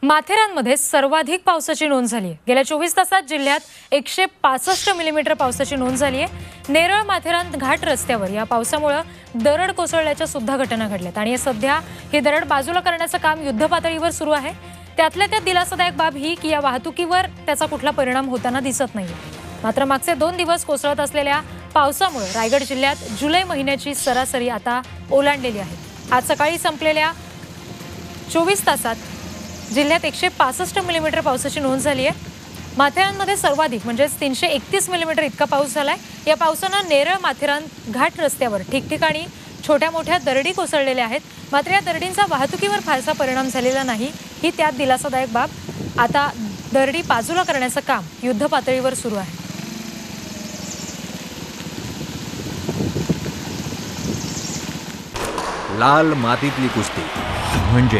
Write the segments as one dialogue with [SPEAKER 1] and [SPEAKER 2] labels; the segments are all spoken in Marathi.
[SPEAKER 1] माथेरानमध्ये सर्वाधिक पावसाची नोंद झाली आहे। गेल्या 24 तासात जिल्ह्यात 165 मिलीमीटर पावसाची नोंद झाली आहे। नेरळ माथेरान घाट रस्त्यावर या पावसामुळे दरड कोसळल्याच्या सुद्धा घटना घडल्यात आणि सध्या ही दरड बाजूला करण्याचं काम युद्धपातळीवर सुरू आहे। त्यातल्या त्यात दिलासादायक बाब ही की या वाहतुकीवर त्याचा कुठला परिणाम होताना दिसत नाही। मात्र मागचे 2 दिवस कोसळत असलेल्या पावसामुळे रायगड जिल्ह्यात जुलै महिन्याची सरासरी आता ओलांडलेली आहे। आज सकाळी संपलेल्या 24 तासात जिल्ह्यात 165 मिलीमीटर पावसाची नोंद झाली आहे। माथेरानमध्ये सर्वाधिक म्हणजे 331 मिलीमीटर इतका पाऊस झालाय। या पावसानं नेरळ माथेरान घाट रस्त्यावर ठिकठिकाणी छोट्या मोठ्या दरडी कोसळलेल्या आहेत। मात्र या दरडींचा वाहतुकीवर फारसा परिणाम झालेला नाही, ही त्यात दिलासादायक बाब। आता दरडी बाजूला करण्याचं काम युद्धपातळीवर सुरू आहे।
[SPEAKER 2] लाल मातीतली कुस्ती म्हणजे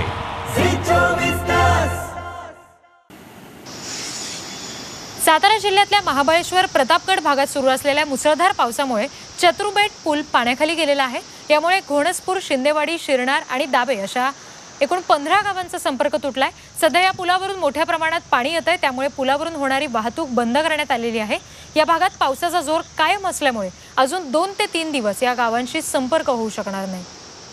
[SPEAKER 1] सातारा जिल्ह्यातल्या महाबळेश्वर प्रतापगड भागात सुरू असलेल्या मुसळधार पावसामुळे चतुर्बेट पूल पाण्याखाली गेलेला आहे। यामुळे घोणसपूर, शिंदेवाडी, शिरनार आणि दाबे अशा एकूण 15 गावांचा संपर्क तुटलाय। सध्या या पुलावरून मोठ्या प्रमाणात पाणी येतंय, त्यामुळे पुलावरून होणारी वाहतूक बंद करण्यात आलेली आहे। या भागात पावसाचा जोर कायम असल्यामुळे अजून 2 ते 3 दिवस या गावांशी संपर्क होऊ शकणार नाही।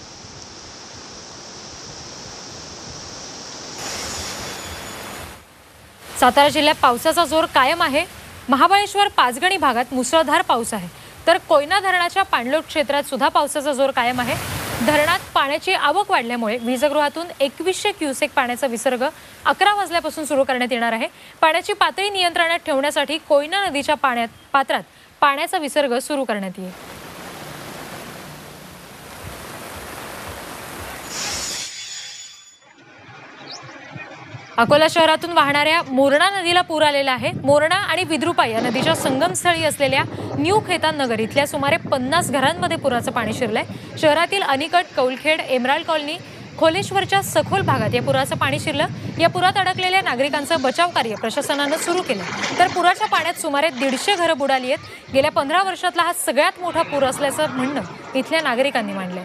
[SPEAKER 1] सातारा जिल्ह्यात पावसाचा जोर कायम आहे। महाबळेश्वर, पाचगणी भागात मुसळधार पाऊस आहे, तर कोयना धरणाच्या पाणलोट क्षेत्रात सुद्धा पावसाचा जोर कायम आहे। धरणात पाण्याची आवक वाढल्यामुळे वीजगृहातून 2100 क्युसेक पाण्याचा विसर्ग 11 वाजल्यापासून सुरू करण्यात येणार आहे। पाण्याची पातळी नियंत्रणात ठेवण्यासाठी कोयना नदीच्या पात्रात पाण्याचा विसर्ग सुरू करण्यात येईल। अकोला शहरातून वाहणाऱ्या मोरणा नदीला पूर आलेला आहे। मोरणा आणि विद्रुपा या नदीच्या संगमस्थळी असलेल्या न्यू खेतान नगर इथल्या सुमारे 50 घरांमध्ये पुराचं पाणी शिरलंय। शहरातील अनिकट, कौलखेड, एमराल्ड कॉलनी, खोलेश्वरच्या सखोल भागात या पुराचं पाणी शिरलं। या पुरात अडकलेल्या नागरिकांचं बचाव कार्य प्रशासनानं सुरू केलं, तर पुराच्या पाण्यात सुमारे 150 घरं बुडाली आहेत। गेल्या 15 वर्षातला हा सगळ्यात मोठा पूर असल्याचं म्हणणं इथल्या नागरिकांनी मांडलंय।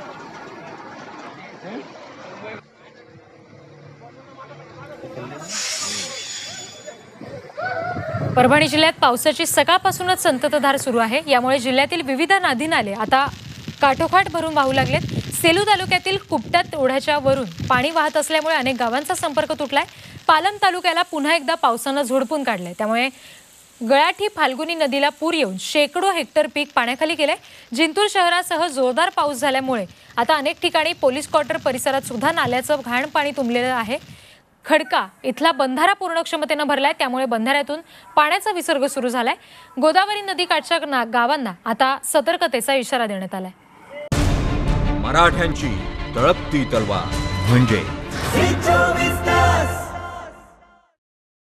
[SPEAKER 1] परभणी जिल्ह्यात पावसाची सकाळपासूनच संततधार सुरू आहे। यामुळे जिल्ह्यातील विविध नदी नाले आता काठोकाठ भरून वाहू लागलेत। सेलू तालुक्यातील कुपट्यात ओढ्याच्या वरून पाणी वाहत असल्यामुळे अनेक गावांचा संपर्क तुटलाय। पालम तालुक्याला पुन्हा एकदा पावसानं झोडपून काढलंय, त्यामुळे गळाठी फाल्गुनी नदीला पूर येऊन शेकडो हेक्टर पीक पाण्याखाली गेलंय। जिंतूर शहरासह जोरदार पाऊस झाल्यामुळे आता अनेक ठिकाणी पोलीस क्वार्टर परिसरात सुद्धा नाल्याचं घाण पाणी तुंबलेलं आहे। खडका इथला बंधारा पूर्ण क्षमतेने भरलाय, त्यामुळे बंधाऱ्यातून पाण्याचा विसर्ग सुरू झालाय। गोदावरी नदीकाठच्या गावांना आता सतर्कतेचा इशारा देण्यात आलाय।
[SPEAKER 2] मराठ्यांची तळपती तलवार म्हणजे